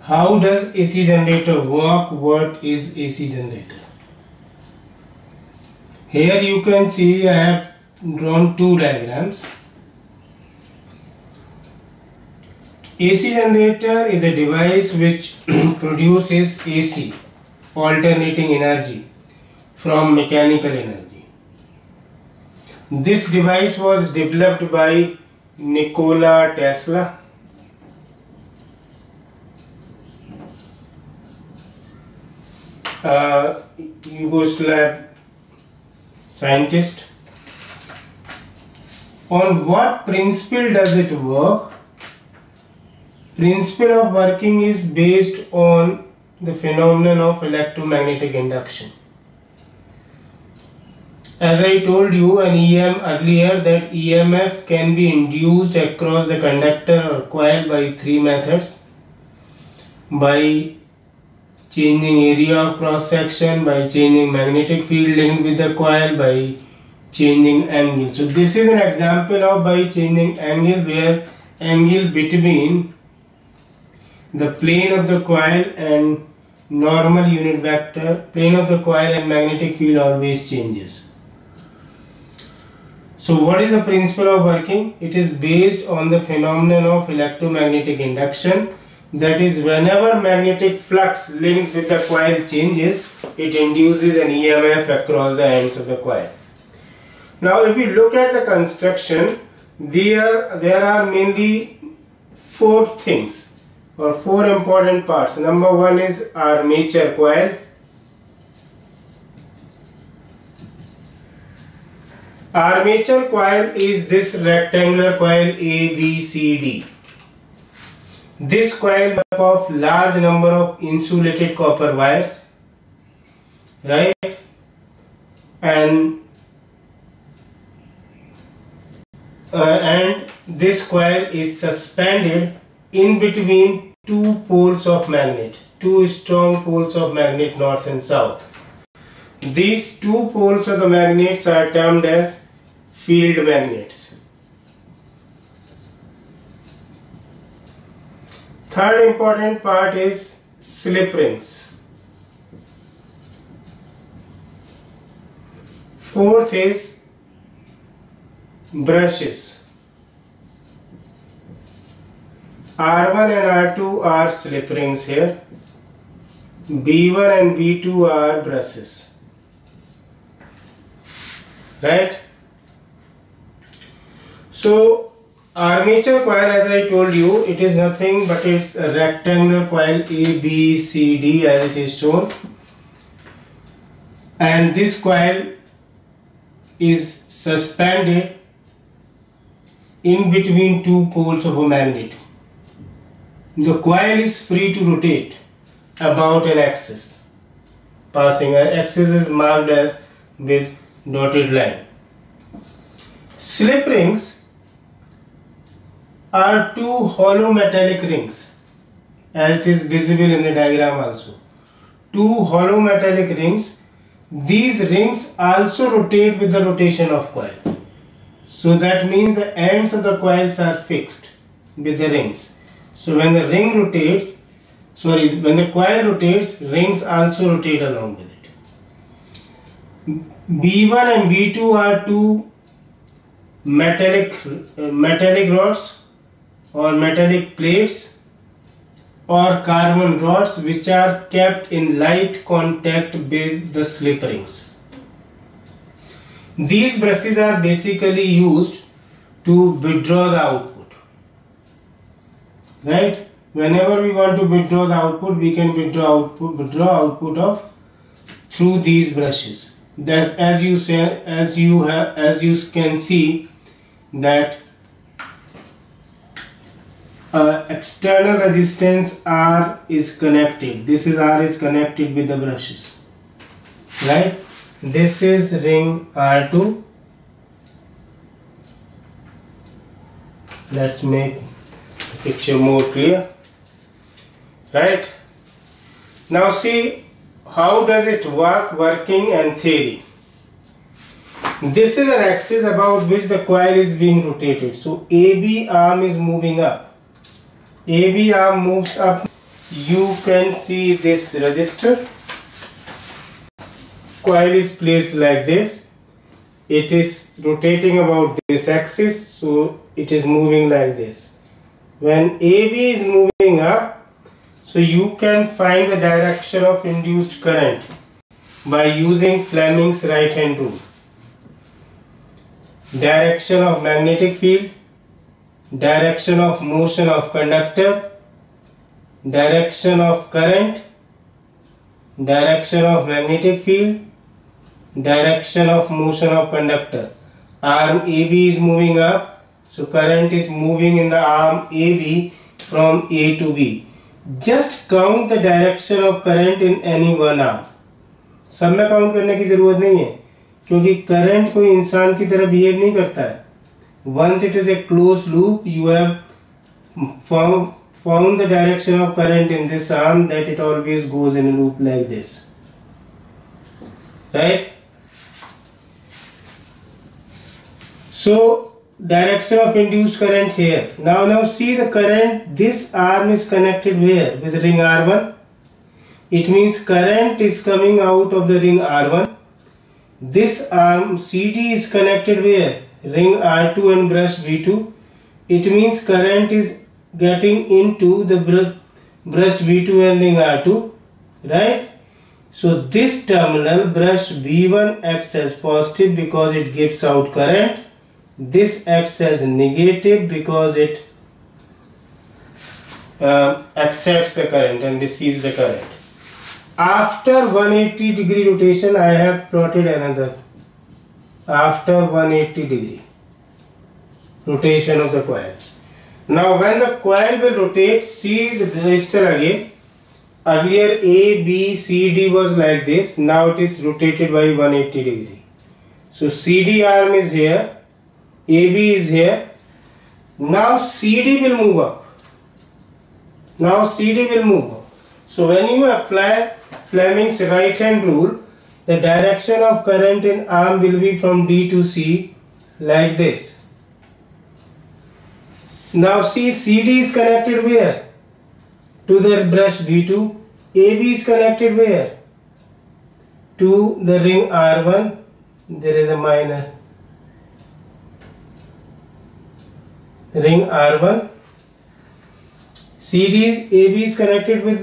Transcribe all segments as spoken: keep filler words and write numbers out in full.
How does A C generator work? What is A C generator? Here you can see I have drawn two diagrams. A C generator is a device which produces A C, alternating energy, from mechanical energy. This device was developed by Nikola Tesla. Uh, Yugoslav scientist. On what principle does it work? Principle of working is based on the phenomenon of electromagnetic induction. As I told you an E M earlier that E M F can be induced across the conductor or coil by three methods: by changing area of cross section, by changing magnetic field linked with the coil, by changing angle. So this is an example of by changing angle, where angle between the plane of the coil and normal unit vector, plane of the coil and magnetic field always changes. So what is the principle of working? It is based on the phenomenon of electromagnetic induction. That is, whenever magnetic flux linked with the coil changes, it induces an E M F across the ends of the coil. Now if we look at the construction, there, there are mainly four things or four important parts. Number one is armature coil. Armature coil is this rectangular coil A, B, C, D. This coil made up of large number of insulated copper wires, right? And uh, and this coil is suspended in between two poles of magnet, two strong poles of magnet, north and south. These two poles of the magnets are termed as field magnets. Third important part is slip rings. Fourth is brushes. R one and R two are slip rings here. B one and B two are brushes. Right? So armature coil, as I told you, it is nothing but it's a rectangular coil A, B, C, D as it is shown, and this coil is suspended in between two poles of a magnet. The coil is free to rotate about an axis. Passing an axis is marked as with dotted line. Slip rings are two hollow metallic rings, as it is visible in the diagram also. Two hollow metallic rings. These rings also rotate with the rotation of coil. So that means the ends of the coils are fixed with the rings. So when the ring rotates, sorry, when the coil rotates, rings also rotate along with it. B one and B two are two metallic metallic rods or metallic plates or carbon rods which are kept in light contact with the slip rings. These brushes are basically used to withdraw the output. Right? Whenever we want to withdraw the output, we can withdraw output, withdraw output of through these brushes. That's, as you say, as you have, as you can see that Uh, external resistance R is connected. This is R is connected with the brushes, right? This is ring R two. Let's make the picture more clear, right? Now see how does it work, working and theory. This is an axis about which the coil is being rotated. So A B arm is moving up. A B arm moves up you can see this resistor. Coil is placed like this. It is rotating about this axis, so it is moving like this. When A B is moving up, so you can find the direction of induced current by using Fleming's right hand rule. Direction of magnetic field, direction of motion of conductor, direction of current, direction of magnetic field, direction of motion of conductor. Arm A B is moving up, so current is moving in the arm A B from A to B. Just count the direction of current in any one arm. सब में count करने की जरूरत नहीं है, क्योंकि current कोई इंसान की तरह बिहेव नहीं करता है. Once it is a closed loop, you have found found the direction of current in this arm, that it always goes in a loop like this, right? So direction of induced current here. Now now see the current. This arm is connected where? With ring R one. It means current is coming out of the ring R one. This arm C D is connected where? Ring R two and brush B two. It means current is getting into the br brush B two and ring R two, right? So this terminal brush B one acts as positive because it gives out current. This acts as negative because it uh, accepts the current and receives the current. After one hundred eighty degree rotation, I have plotted another. After one hundred eighty degree rotation of the coil. Now when the coil will rotate, see the resistor again. Earlier A, B, C, D was like this. Now it is rotated by one hundred eighty degree. So C D arm is here, A B is here. Now C D will move up. Now C D will move up. So when you apply Fleming's right hand rule, the direction of current in arm will be from D to C like this. Now see, C D is connected where? To the brush B two. A B is connected where? To the ring R one. There is a minor ring R one. C D is, A B is connected with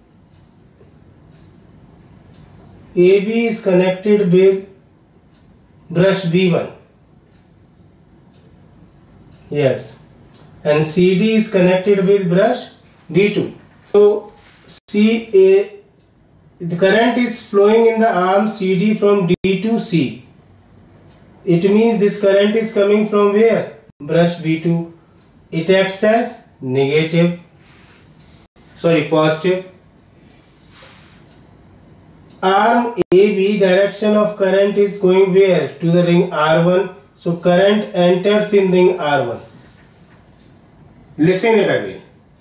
A B is connected with brush B one. Yes. And C D is connected with brush B two. So C A, the current is flowing in the arm C D from D to C. It means this current is coming from where? Brush B two. It acts as negative, sorry, positive. Arm A B, direction of current is going where? To the ring R one. So current enters in ring R one. Listen it again.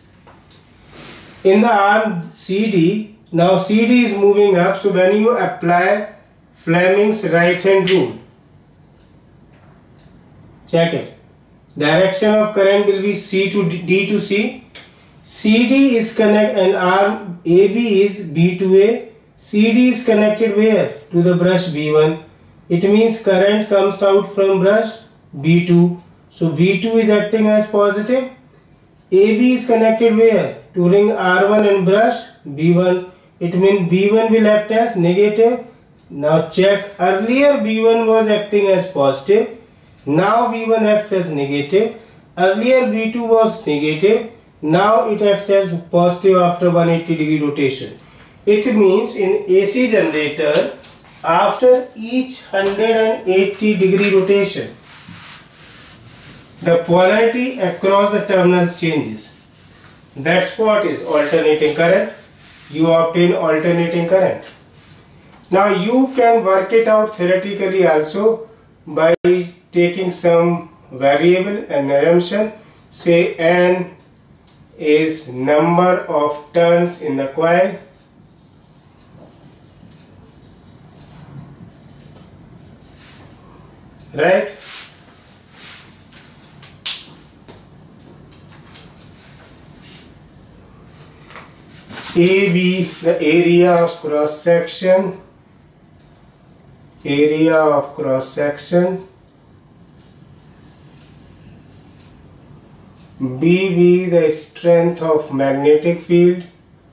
In the arm C D, now C D is moving up, so when you apply Fleming's right hand rule, check it. Direction of current will be C to D, D to C. C D is connected and arm A B is B to A. C D is connected where? To the brush B one. It means current comes out from brush B two. So B two is acting as positive. A B is connected where? To ring R one and brush B one. It means B one will act as negative. Now check, earlier B one was acting as positive. Now B one acts as negative. Earlier B two was negative. Now it acts as positive after one hundred eighty degree rotation. It means in A C generator, after each one hundred eighty degree rotation, the polarity across the terminals changes. That's what is alternating current. You obtain alternating current. Now you can work it out theoretically also by taking some variable and assumption. Say N is number of turns in the coil. Right? A B, the area of cross section, area of cross section. B B, the strength of magnetic field.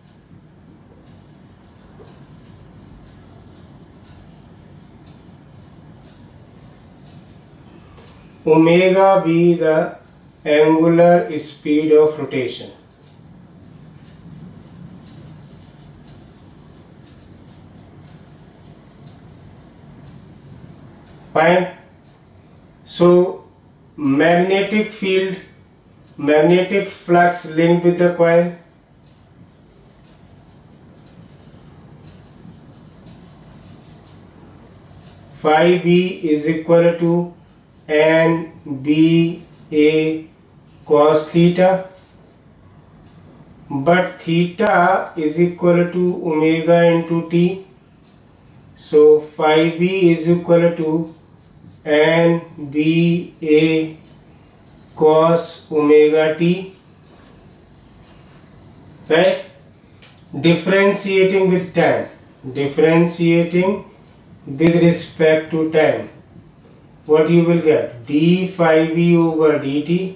Omega B, the angular speed of rotation. Fine. So magnetic field, magnetic flux linked with the coil. Phi B is equal to N B A cos theta, but theta is equal to omega into T. So phi B is equal to N B A cos omega T, right? Differentiating with time, differentiating with respect to time, what you will get? D phi B over dt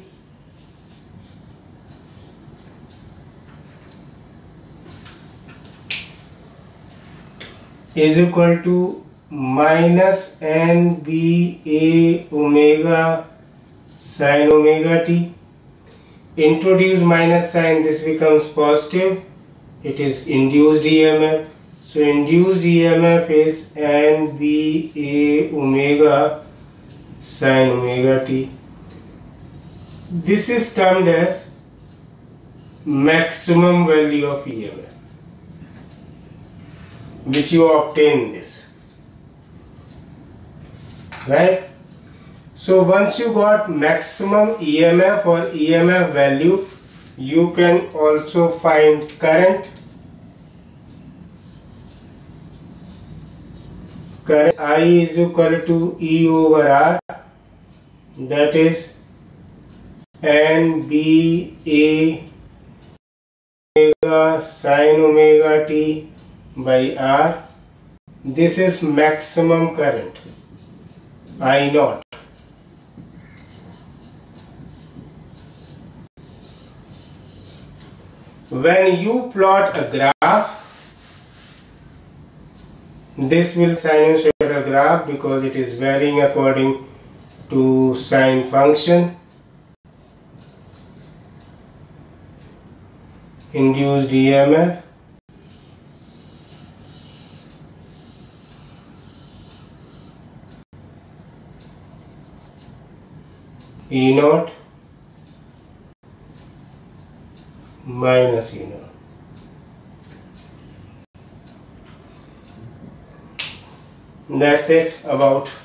is equal to minus N B A omega sin omega t. Introduce minus sign, this becomes positive, it is induced E M F. So induced E M F is N B A omega sin omega t. This is termed as maximum value of E M F, which you obtain this, right? So once you got maximum E M F or E M F value, you can also find current. Current I is equal to E over R, that is N B A omega sin omega t by R. This is maximum current, I naught. When you plot a graph, this will be sinusoidal graph because it is varying according to sine function. Induced E M F, E naught minus E naught. That's it about